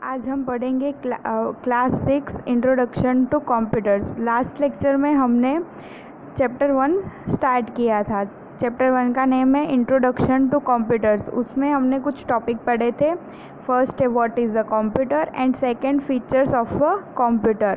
आज हम पढ़ेंगे class 6 introduction to computers. Last lecture में हमने चैप्टर 1 स्टार्ट किया था। चैप्टर 1 का नेम है इंट्रोडक्शन टू कंप्यूटर्स। उसमें हमने कुछ टॉपिक पढ़े थे। फर्स्ट है what is a computer and second features of a computer.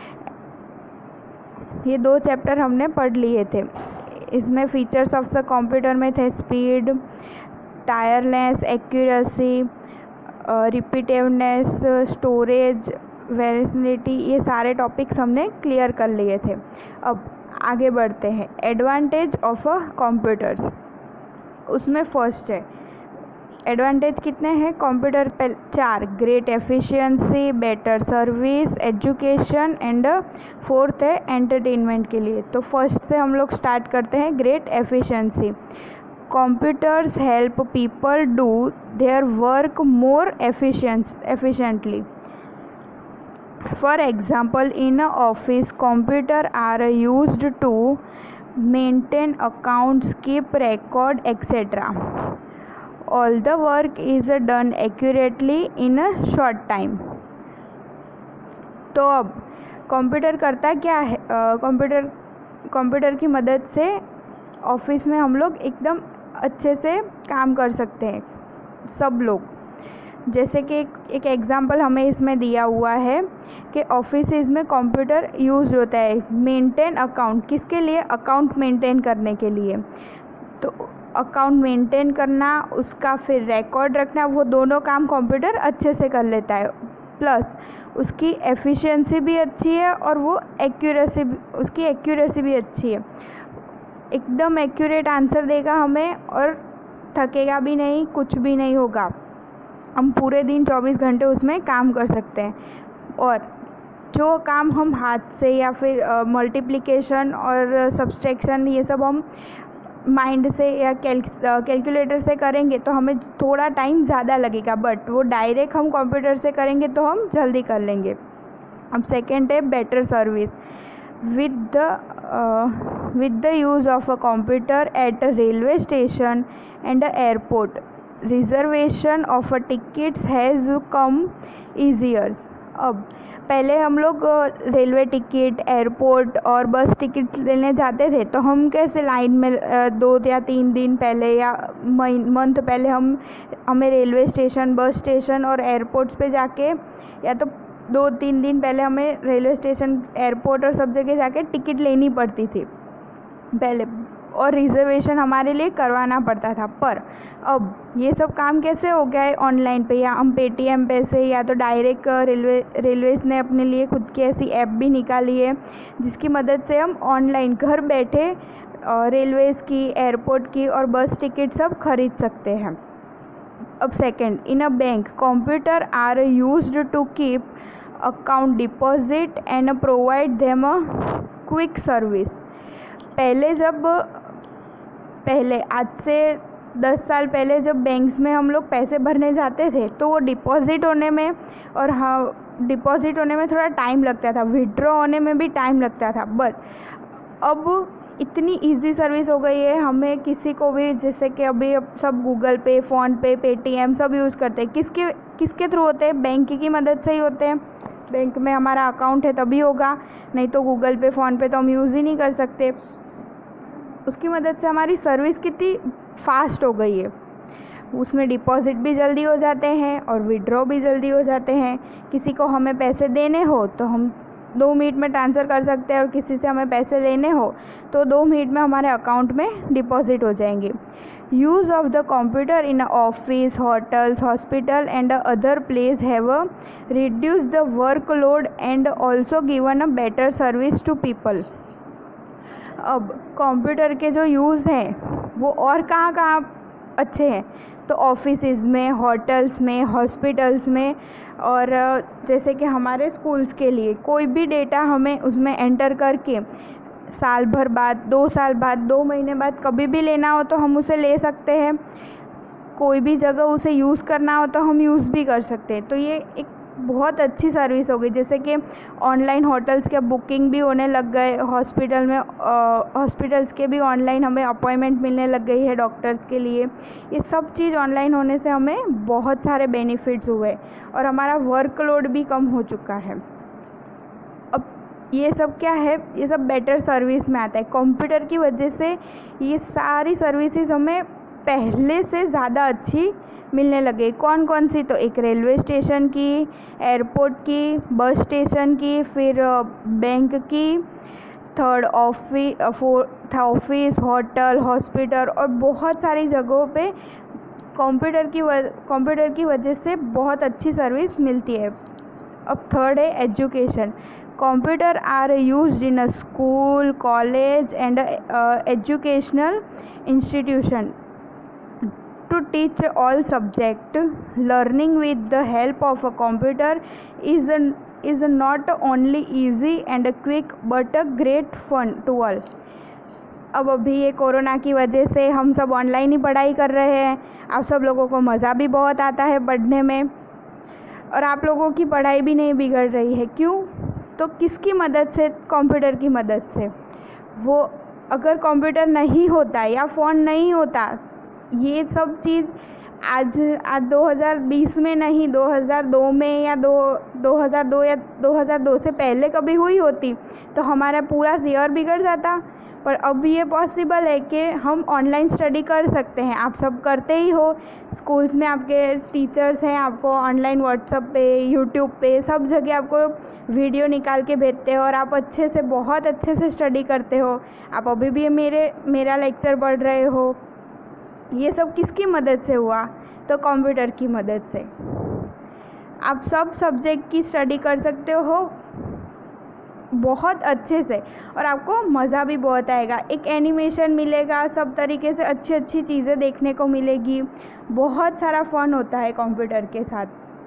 ये दो चैप्टर हमने पढ़ लिए थे। इसमें फीचर्स ऑफ द कंप्यूटर में थे speed, tireless, accuracy, repetitiveness, storage, variability, ये सारे टॉपिक्स हमने क्लियर कर लिए थे। अब आगे बढ़ते हैं। एडवांटेज ऑफ अ कंप्यूटर्स, उसमें फर्स्ट है एडवांटेज कितने हैं कंप्यूटर पे? 4। Great efficiency, better service, education and fourth है एंटरटेनमेंट के लिए। तो फर्स्ट से हम लोग स्टार्ट करते हैं, great efficiency. Computers help people do their work more efficiently. For example, in an office, computers are used to maintain accounts, keep record, etc. All the work is done accurately in a short time. तो अब computer करता क्या है? Computer की मदद से office में हम लोग एकदम अच्छे से काम कर सकते हैं सब लोग। जैसे कि एक एग्जांपल हमें इसमें दिया हुआ है कि ऑफिस में कंप्यूटर यूज़ होता है मेंटेन अकाउंट। किसके लिए? अकाउंट मेंटेन करने के लिए। तो अकाउंट मेंटेन करना, उसका फिर रिकॉर्ड रखना, वो दोनों काम कंप्यूटर अच्छे से कर लेता है। प्लस उसकी एफिशिएंसी भी अच्छी है और वो उसकी एक्यूरेसी भी अच्छी है। एकदम एक्यूरेट आंसर देगा हमें और थकेगा भी नहीं, कुछ भी नहीं होगा। हम पूरे दिन 24 घंटे उसमें काम कर सकते हैं। और जो काम हम हाथ से या फिर मल्टीप्लिकेशन और सब्सट्रैक्शन, ये सब हम माइंड से या कैलकुलेटर से करेंगे तो हमें थोड़ा टाइम ज़्यादा लगेगा, बट वो डायरेक्ट हम कंप्यूटर से करेंगे तो हम जल्दी कर लेंगे। अब सेकेंड है better service. with the use of a computer at a railway station and an airport, reservation of a tickets has come easier. अब पहले हम लोग रेलवे टिकट, एयरपोर्ट और बस टिकट लेने जाते थे तो हम कैसे लाइन में 2 या 3 दिन पहले या मंथ पहले हमें रेलवे स्टेशन, बस स्टेशन और एयरपोर्ट्स पे जाके, या तो 2-3 दिन पहले हमें रेलवे स्टेशन, एयरपोर्ट और सब जगह जाके टिकट लेनी पड़ती थी पहले, और रिजर्वेशन हमारे लिए करवाना पड़ता था। पर अब ये सब काम कैसे हो गया है ऑनलाइन पे, या हम पेटीएम पे से, या तो डायरेक्ट रेलवेज़ ने अपने लिए खुद की ऐसी ऐप भी निकाली है जिसकी मदद से हम ऑनलाइन घर बैठे रेलवेज़ की, एयरपोर्ट की और बस टिकट सब खरीद सकते हैं। अब second, in a bank computer are used to keep account deposit and provide them a quick service. पहले आज से 10 साल पहले जब बैंक्स में हम लोग पैसे भरने जाते थे तो वो डिपॉजिट होने में थोड़ा टाइम लगता था, विड्रॉ होने में भी टाइम लगता था। बट अब इतनी इजी सर्विस हो गई है, हमें किसी को भी, जैसे कि अभी अब सब गूगल पे, फ़ोन पे, पेटीएम सब यूज़ करते हैं। किसके थ्रू होते हैं? बैंक की मदद से ही होते हैं। बैंक में हमारा अकाउंट है तभी होगा, नहीं तो गूगल पे, फ़ोन पे तो हम यूज़ ही नहीं कर सकते। उसकी मदद से हमारी सर्विस कितनी फास्ट हो गई है। उसमें डिपॉजिट भी जल्दी हो जाते हैं और विड्रॉ भी जल्दी हो जाते हैं। किसी को हमें पैसे देने हो तो हम 2 मिनट में ट्रांसफ़र कर सकते हैं, और किसी से हमें पैसे लेने हो तो 2 मिनट में हमारे अकाउंट में डिपॉजिट हो जाएंगे। Use of the computer in office, hotels, hospital and other place have reduce the workload and also given a better service to people. अब कंप्यूटर के जो यूज़ हैं वो और कहाँ अच्छे हैं? तो ऑफिस में, होटल्स में, हॉस्पिटल्स में, और जैसे कि हमारे स्कूल्स के लिए कोई भी डेटा हमें उसमें एंटर करके साल भर बाद, 2 साल बाद, 2 महीने बाद कभी भी लेना हो तो हम उसे ले सकते हैं। कोई भी जगह उसे यूज़ करना हो तो हम यूज़ भी कर सकते हैं। तो ये एक बहुत अच्छी सर्विस हो गई। जैसे कि ऑनलाइन होटल्स के बुकिंग भी होने लग गए, हॉस्पिटल में हॉस्पिटल्स के भी ऑनलाइन हमें अपॉइंटमेंट मिलने लग गई है डॉक्टर्स के लिए। ये सब चीज़ ऑनलाइन होने से हमें बहुत सारे बेनिफिट्स हुए और हमारा वर्कलोड भी कम हो चुका है। अब ये सब क्या है, ये सब बेटर सर्विस में आता है। कंप्यूटर की वजह से ये सारी सर्विसेज हमें पहले से ज़्यादा अच्छी मिलने लगे। कौन कौन सी? तो एक रेलवे स्टेशन की, एयरपोर्ट की, बस स्टेशन की, फिर बैंक की, third fourth office, hotel, hospital और बहुत सारी जगहों पे कंप्यूटर की वजह से बहुत अच्छी सर्विस मिलती है। अब थर्ड है education. Computer are used in a school, college and educational institution to teach all subject. Learning with the help of a computer is not only easy and quick but a great fun to all. अब अभी ये corona की वजह से हम सब online ही पढ़ाई कर रहे हैं। आप सब लोगों को मज़ा भी बहुत आता है पढ़ने में और आप लोगों की पढ़ाई भी नहीं बिगड़ रही है। क्यों? तो किसकी मदद से? कंप्यूटर की मदद से। वो अगर कंप्यूटर नहीं होता या फ़ोन नहीं होता, ये सब चीज़ आज 2020 में नहीं, 2002 में या 2002 या 2002 से पहले कभी हुई होती तो हमारा पूरा ईयर बिगड़ जाता। पर अब ये पॉसिबल है कि हम ऑनलाइन स्टडी कर सकते हैं। आप सब करते ही हो, स्कूल्स में आपके टीचर्स हैं, आपको ऑनलाइन व्हाट्सएप पे, यूट्यूब पे, सब जगह आपको वीडियो निकाल के भेजते हो और आप अच्छे से, बहुत अच्छे से स्टडी करते हो। आप अभी भी मेरा लेक्चर पढ़ रहे हो। ये सब किसकी मदद से हुआ? तो कंप्यूटर की मदद से। आप सब सब्जेक्ट की स्टडी कर सकते हो बहुत अच्छे से और आपको मज़ा भी बहुत आएगा। एक एनिमेशन मिलेगा, सब तरीके से अच्छी अच्छी चीज़ें देखने को मिलेगी। बहुत सारा फन होता है कंप्यूटर के साथ।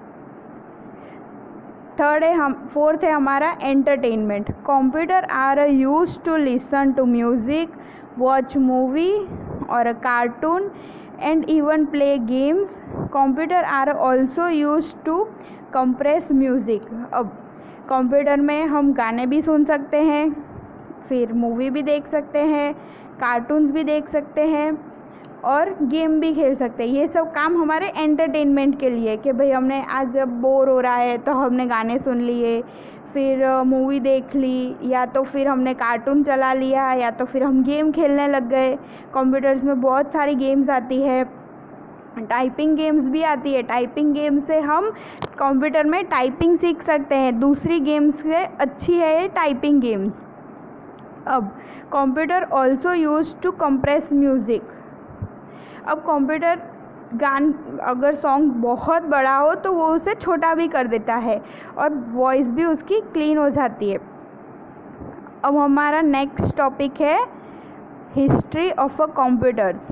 फोर्थ है हमारा entertainment. Computer are used to listen to music, watch movie और cartoon and even play games. Computer are also used to compress music. अब कंप्यूटर में हम गाने भी सुन सकते हैं, फिर मूवी भी देख सकते हैं, कार्टून्स भी देख सकते हैं और गेम भी खेल सकते हैं। ये सब काम हमारे एंटरटेनमेंट के लिए कि भाई हमने आज जब बोर हो रहा है तो हमने गाने सुन लिए, फिर मूवी देख ली, या तो फिर हमने कार्टून चला लिया, या तो फिर हम गेम खेलने लग गए। कंप्यूटर्स में बहुत सारी गेम्स आती है, टाइपिंग गेम्स भी आती है। टाइपिंग गेम से हम कंप्यूटर में टाइपिंग सीख सकते हैं। दूसरी गेम्स से अच्छी है ये टाइपिंग गेम्स। अब computer also use to compress music. अब कंप्यूटर अगर सॉन्ग बहुत बड़ा हो तो वो उसे छोटा भी कर देता है और वॉइस भी उसकी क्लीन हो जाती है। अब हमारा नेक्स्ट टॉपिक है हिस्ट्री ऑफ अ कंप्यूटर्स।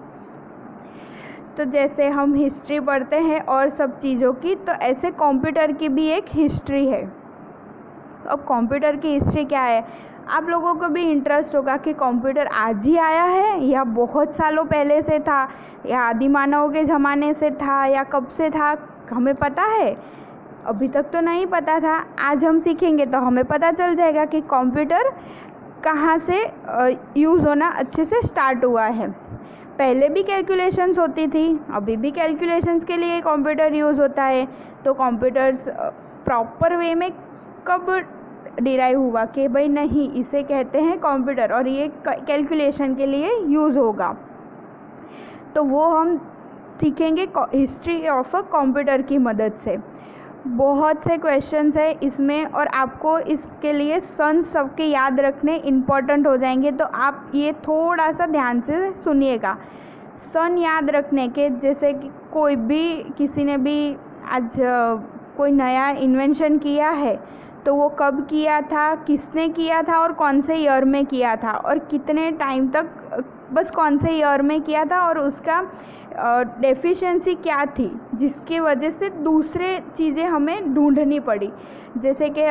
तो जैसे हम हिस्ट्री पढ़ते हैं और सब चीज़ों की, तो ऐसे कंप्यूटर की भी एक हिस्ट्री है। अब कंप्यूटर की हिस्ट्री क्या है? आप लोगों को भी इंटरेस्ट होगा कि कंप्यूटर आज ही आया है या बहुत सालों पहले से था, या आदिमानव के ज़माने से था, या कब से था, हमें पता है? अभी तक तो नहीं पता था। आज हम सीखेंगे तो हमें पता चल जाएगा कि कंप्यूटर कहाँ से यूज़ होना अच्छे से स्टार्ट हुआ है। पहले भी कैलकुलेशंस होती थी, अभी भी कैलकुलेशंस के लिए कंप्यूटर यूज़ होता है। तो कंप्यूटर्स प्रॉपर वे में कब डिराइव हुआ कि भाई नहीं, इसे कहते हैं कंप्यूटर और ये कैलकुलेशन के लिए यूज़ होगा, तो वो हम सीखेंगे हिस्ट्री ऑफ अ कंप्यूटर की मदद से। बहुत से क्वेश्चंस है इसमें और आपको इसके लिए सन सबके याद रखने इम्पॉर्टेंट हो जाएंगे, तो आप ये थोड़ा सा ध्यान से सुनिएगा। सन याद रखने के, जैसे कि कोई भी किसी ने भी आज कोई नया इन्वेंशन किया है तो वो कब किया था, किसने किया था और कौन से ईयर में किया था और कितने टाइम तक, बस कौन से ईयर में किया था और उसका डेफिशिएंसी क्या थी जिसकी वजह से दूसरे चीज़ें हमें ढूंढनी पड़ी। जैसे कि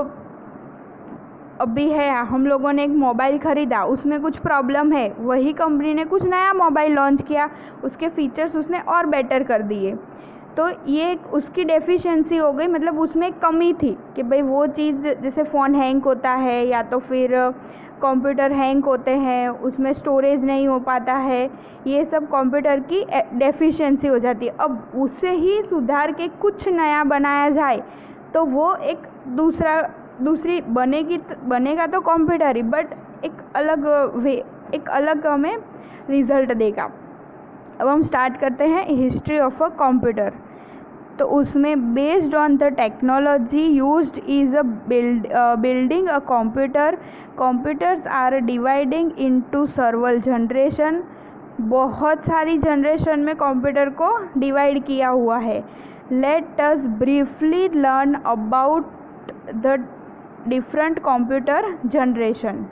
अभी है, हम लोगों ने एक मोबाइल ख़रीदा, उसमें कुछ प्रॉब्लम है, वही कंपनी ने कुछ नया मोबाइल लॉन्च किया, उसके फीचर्स उसने और बेटर कर दिए। तो ये उसकी डेफिशिएंसी हो गई, मतलब उसमें कमी थी कि भाई वो चीज़, जैसे फ़ोन हैंग होता है या तो फिर कंप्यूटर हैंग होते हैं, उसमें स्टोरेज नहीं हो पाता है, ये सब कंप्यूटर की डेफिशिएंसी हो जाती है। अब उसे ही सुधार के कुछ नया बनाया जाए तो वो एक दूसरी बनेगा तो कंप्यूटर ही, बट एक अलग हमें रिज़ल्ट देगा। अब हम स्टार्ट करते हैं हिस्ट्री ऑफ अ कंप्यूटर। तो उसमें based on the technology used is a building a computer, computers are dividing into several generation. बहुत सारी जनरेशन में कंप्यूटर को डिवाइड किया हुआ है। Let us briefly learn about the different computer generation.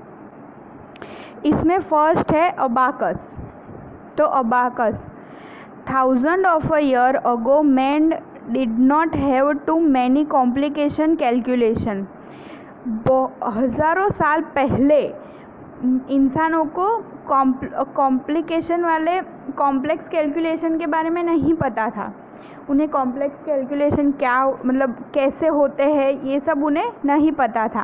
इसमें फर्स्ट है अबाकस। तो abacus, thousand of a year ago man did not have too many complication calculation. हज़ारों साल पहले इंसानों को कॉम्प्लिकेशन वाले कॉम्प्लेक्स कैलकुलेशन के बारे में नहीं पता था। उन्हें कॉम्प्लेक्स कैलकुलेशन क्या, मतलब कैसे होते हैं, ये सब उन्हें नहीं पता था।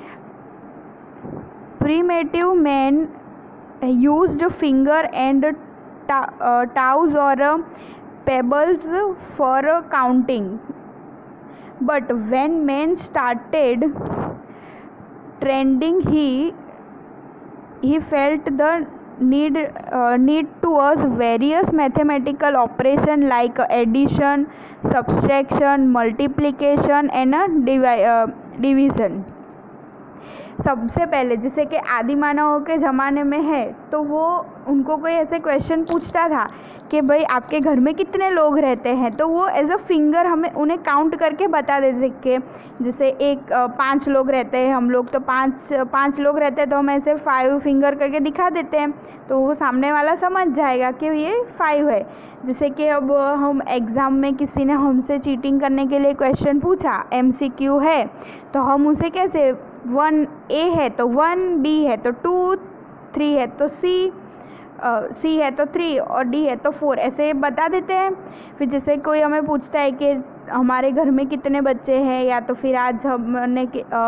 Primitive man used finger and tows or pebbles for counting, but when man started trending, he felt the need towards various mathematical operation like addition, subtraction, multiplication and division। सबसे पहले जैसे कि आदि मानवों के ज़माने में है, तो वो उनको कोई ऐसे क्वेश्चन पूछता था कि भाई आपके घर में कितने लोग रहते हैं, तो वो एज अ फिंगर हमें उन्हें काउंट करके बता देते कि जैसे 5 लोग रहते हैं, हम लोग तो पाँच लोग रहते हैं, तो हम ऐसे 5 फिंगर करके दिखा देते हैं, तो वो सामने वाला समझ जाएगा कि ये 5 है। जैसे कि अब हम एग्ज़ाम में किसी ने हमसे चीटिंग करने के लिए क्वेश्चन पूछा, MCQ है, तो हम उसे कैसे 1A है तो 1, B है तो 2, 3 है तो C है तो 3 और D है तो 4, ऐसे बता देते हैं। फिर जैसे कोई हमें पूछता है कि हमारे घर में कितने बच्चे हैं, या तो फिर आज हमने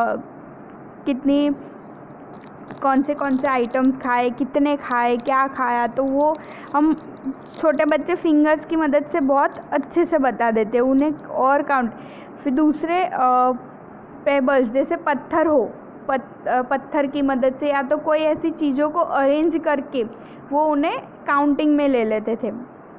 कौन से आइटम्स खाए, कितने खाए, क्या खाया, तो वो हम छोटे बच्चे फिंगर्स की मदद से बहुत अच्छे से बता देते हैं उन्हें और काउंट। फिर दूसरे पेबल्स, जैसे पत्थर हो, पत्थर की मदद से या तो कोई ऐसी चीज़ों को अरेंज करके वो उन्हें काउंटिंग में ले लेते थे।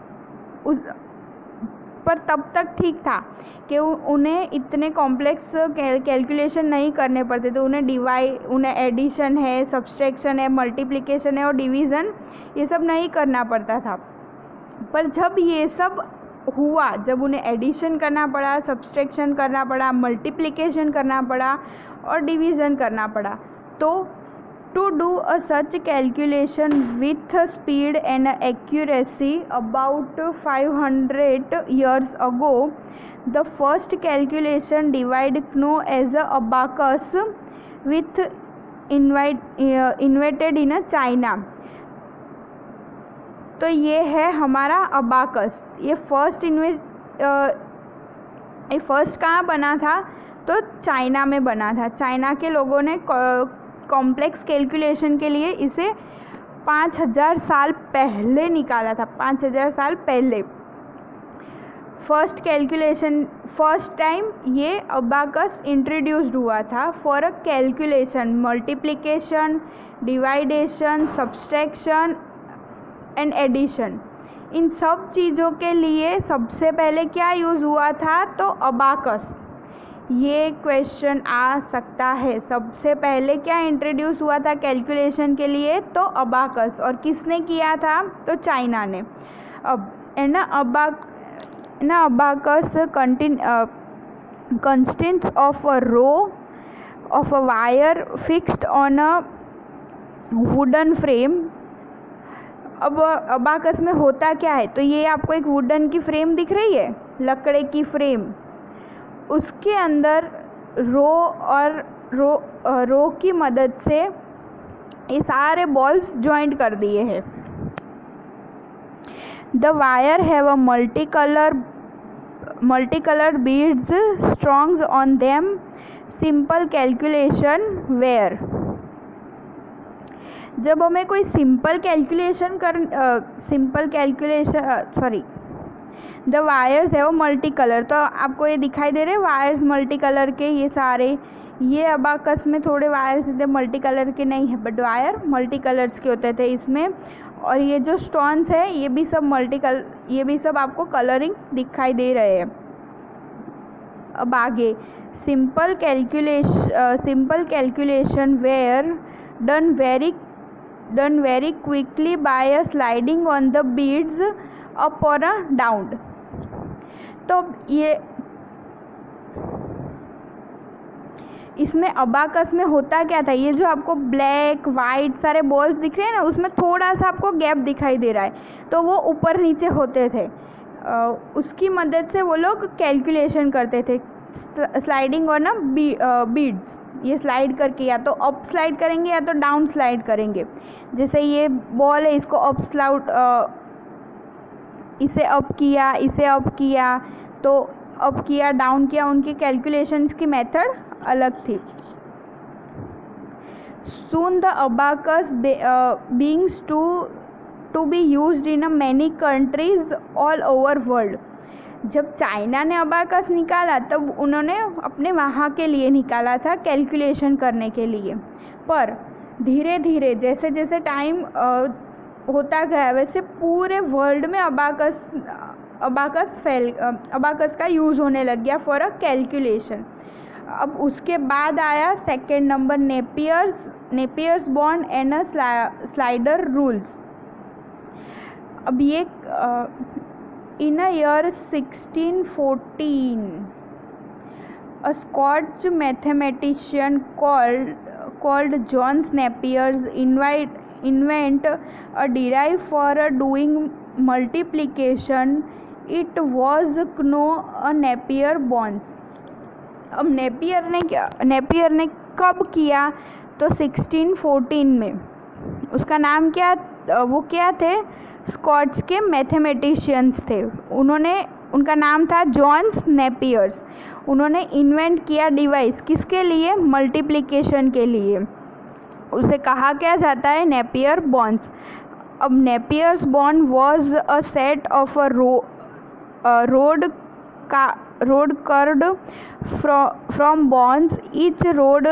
पर तब तक ठीक था कि उन्हें इतने कॉम्प्लेक्स कैलकुलेशन नहीं करने पड़ते थे। उन्हें एडिशन है, सब्सट्रैक्शन है, मल्टीप्लिकेशन है और डिवीज़न, ये सब नहीं करना पड़ता था। पर जब ये सब हुआ, जब उन्हें एडिशन करना पड़ा, सब्सट्रैक्शन करना पड़ा, मल्टीप्लिकेशन करना पड़ा और डिवीज़न करना पड़ा, तो to do a such calculation with speed and accuracy about 500 years ago, the first calculation divide known as a abacus with invented in China। तो ये है हमारा अबाकस। ये फर्स्ट कहाँ बना था, तो चाइना में बना था। चाइना के लोगों ने कॉम्प्लेक्स कैलकुलेशन के लिए इसे 5000 साल पहले निकाला था। 5000 साल पहले फर्स्ट टाइम ये अबाकस इंट्रोड्यूस्ड हुआ था for a calculation, multiplication, division, subtraction and addition. इन सब चीज़ों के लिए सबसे पहले क्या यूज़ हुआ था, तो अबाकस। ये क्वेश्चन आ सकता है, सबसे पहले क्या इंट्रोड्यूस हुआ था कैलकुलेशन के लिए, तो अबाकस। और किसने किया था, तो चाइना ने। अब abacus consists of a row of a wire fixed on a wooden frame. अब अबाकस में होता क्या है, तो ये आपको एक वुडन की फ्रेम दिख रही है, लकड़े की फ्रेम, उसके अंदर रो की मदद से ये सारे बॉल्स जॉइंट कर दिए हैं। The wire have a multi colour multicolored beads strung on them. Simple calculation where. जब हमें कोई सिंपल कैलकुलेशन द वायर्स है वो मल्टी कलर, तो आपको ये दिखाई दे रहे हैं वायर्स मल्टी कलर के, ये सारे, ये अबाकस में थोड़े वायर्स थे मल्टी कलर के नहीं है, बट वायर मल्टी कलर्स के होते थे इसमें। और ये जो स्टोन्स है ये भी सब आपको कलरिंग दिखाई दे रहे हैं। अब आगे simple calculation were done very quickly by a sliding on the beads up or down। तो ये इसमें अबाकस में होता क्या था, ये जो आपको ब्लैक वाइट सारे बॉल्स दिख रहे हैं ना, उसमें थोड़ा सा आपको गैप दिखाई दे रहा है, तो वो ऊपर नीचे होते थे। उसकी मदद से वो लोग कैलकुलेशन करते थे। स्लाइडिंग और ना बीड्स, ये स्लाइड करके या तो अप स्लाइड करेंगे या तो डाउन स्लाइड करेंगे। जैसे ये बॉल है, इसको अप स्लाउड, इसे अप किया तो अप किया डाउन किया, उनके कैलकुलेशंस की मेथड अलग थी। Soon the abacus beings to be used in many countries all over world। जब चाइना ने अबाकस निकाला तब उन्होंने अपने वहाँ के लिए निकाला था कैलकुलेशन करने के लिए, पर धीरे धीरे जैसे जैसे टाइम होता गया वैसे पूरे वर्ल्ड में अबाकस का यूज़ होने लग गया फॉर अ कैलकुलेशन। अब उसके बाद आया second number Napier's bond and slider rules. अब ये in a year 1614 a Scotch mathematician called John Napier invent a derive for doing multiplication। It was known a Napier bonds। अब Napier ने कब किया, तो 1614 में। उसका नाम वो क्या थे, स्कॉट्स के मैथमेटिशियंस थे। उनका नाम था जॉन्स नेपियर्स। उन्होंने इन्वेंट किया डिवाइस, किसके लिए, मल्टीप्लिकेशन के लिए। उसे कहा क्या जाता है, नेपियर बॉन्ड्स। अब Napier's bond was a set of a rod curved from bonds. Each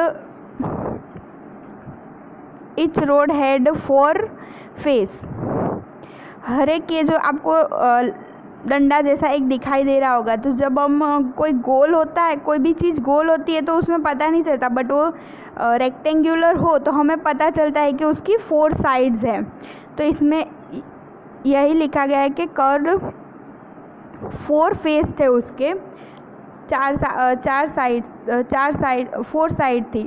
rod had 4 face. हर एक ये जो आपको डंडा जैसा एक दिखाई दे रहा होगा, तो जब हम कोई गोल होता है, कोई भी चीज़ गोल होती है तो उसमें पता नहीं चलता, बट वो रेक्टेंगुलर हो तो हमें पता चलता है कि उसकी 4 साइड्स हैं। तो इसमें यही लिखा गया है कि कर्व 4 फेस थे उसके, 4 साइड थी।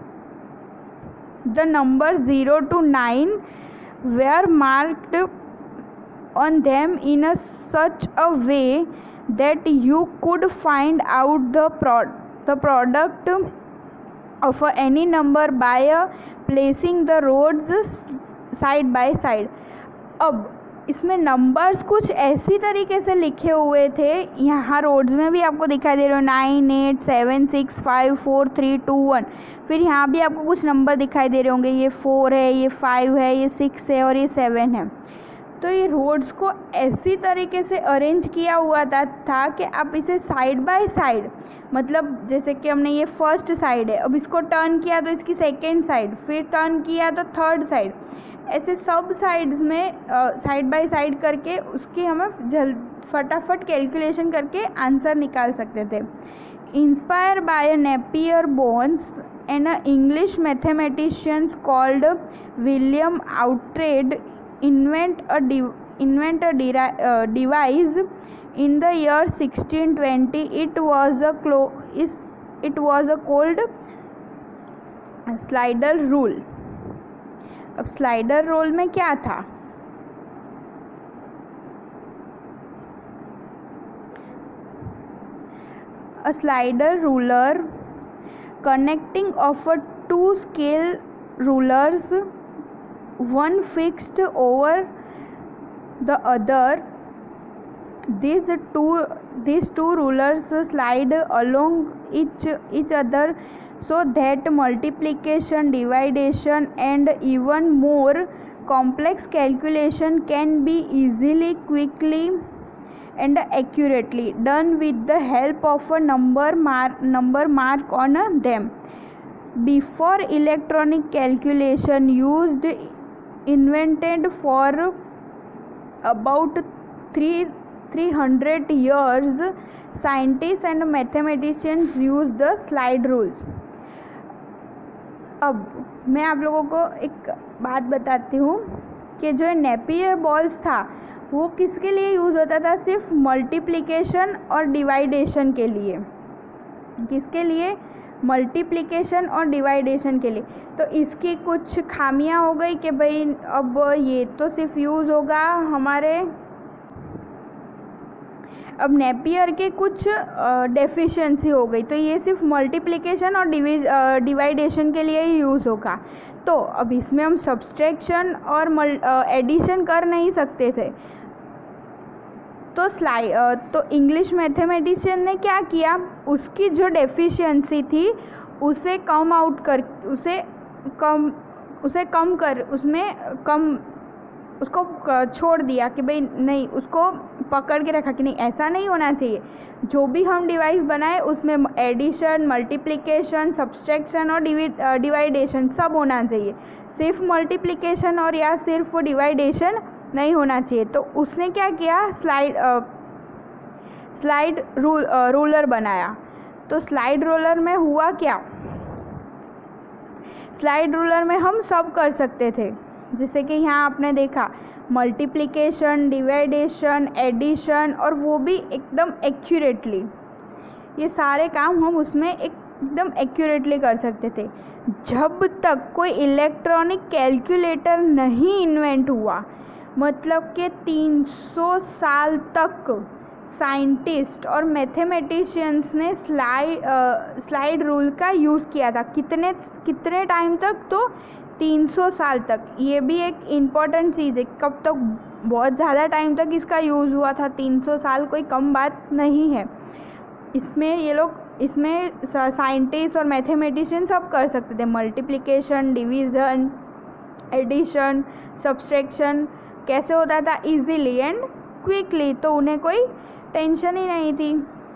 The number 0 to 9 were marked on them in such a way that you could find out the product of any number by placing the rods side by side। अब इसमें numbers कुछ ऐसी तरीके से लिखे हुए थे, यहाँ रोड्स में भी आपको दिखाई दे रहे हो 9 8 7 6 5 4 3 2 1। फिर यहाँ भी आपको कुछ नंबर दिखाई दे रहे होंगे, ये 4 है, ये 5 है, ये 6 है और ये 7 है। तो ये रोड्स को ऐसी तरीके से अरेंज किया हुआ था कि आप इसे साइड बाय साइड, मतलब जैसे कि हमने ये फर्स्ट साइड है, अब इसको टर्न किया तो इसकी सेकेंड साइड, फिर टर्न किया तो थर्ड साइड, ऐसे सब साइड्स में साइड बाय साइड करके उसकी हमें फटाफट कैलकुलेशन करके आंसर निकाल सकते थे। Inspire by Napier bones and English mathematicians called William Oughtred invent a device in the year 1620। it was called slider rule. अब स्लाइडर रूल में क्या था, a slider ruler connecting of 2 scale rulers, one fixed over the other these two rulers slide along each other so that multiplication, division and even more complex calculation can be easily, quickly and accurately done with the help of a number mark on them. Before electronic calculation invented for about 300 years, scientists and mathematicians used the slide rules. अब मैं आप लोगों को एक बात बताती हूँ कि जो नेपियर बॉल्स था वो किसके लिए यूज़ होता था? सिर्फ मल्टीप्लिकेशन और डिवाइडेशन के लिए। किसके लिए? मल्टीप्लिकेशन और डिवाइडेशन के लिए। तो इसकी कुछ खामियां हो गई कि भाई अब ये तो सिर्फ यूज़ होगा हमारे, अब नेपियर के कुछ डेफिशिएंसी हो गई, तो ये सिर्फ मल्टीप्लिकेशन और डिवाइडेशन के लिए ही यूज़ होगा। तो अब इसमें हम सब्सट्रैक्शन और एडिशन कर नहीं सकते थे। तो इंग्लिश मैथमेटिशियन ने क्या किया, उसकी जो डेफिशिएंसी थी उसे उसको छोड़ दिया कि भाई नहीं, उसको पकड़ के रखा कि नहीं, ऐसा नहीं होना चाहिए। जो भी हम डिवाइस बनाए उसमें एडिशन, मल्टीप्लिकेशन, सब्सट्रैक्शन और डिवाइडेशन सब होना चाहिए, सिर्फ मल्टीप्लिकेशन और या सिर्फ डिवाइडेशन नहीं होना चाहिए। तो उसने क्या किया, स्लाइड रूलर बनाया। तो स्लाइड रूलर में हुआ क्या, स्लाइड रूलर में हम सब कर सकते थे, जैसे कि यहाँ आपने देखा मल्टीप्लिकेशन, डिवाइडेशन, एडिशन, और वो भी एकदम एक्यूरेटली। ये सारे काम हम उसमें एकदम एक्यूरेटली कर सकते थे। जब तक कोई इलेक्ट्रॉनिक कैलकुलेटर नहीं इन्वेंट हुआ, मतलब कि 300 साल तक साइंटिस्ट और मैथमेटिशियंस ने स्लाइड रूल का यूज़ किया था। कितने टाइम तक? तो 300 साल तक। ये भी एक इम्पॉर्टेंट चीज़ है, कब तक? बहुत ज़्यादा टाइम तक इसका यूज़ हुआ था। 300 साल कोई कम बात नहीं है। इसमें साइंटिस्ट और मैथमेटिशियन सब कर सकते थे, मल्टीप्लिकेशन, डिवीज़न, एडिशन, सब्सट्रैक्शन कैसे होता था, इजीली एंड क्विकली, तो उन्हें कोई टेंशन ही नहीं थी।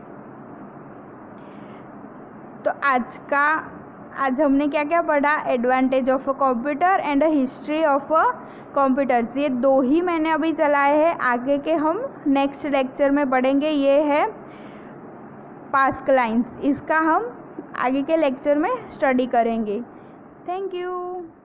तो आज हमने क्या क्या पढ़ा, advantage of a computer and history of a computers. ये 2 ही मैंने अभी चलाए हैं, आगे के हम नेक्स्ट लेक्चर में पढ़ेंगे। ये है पास्कल लाइन्स, इसका हम आगे के लेक्चर में स्टडी करेंगे। Thank you.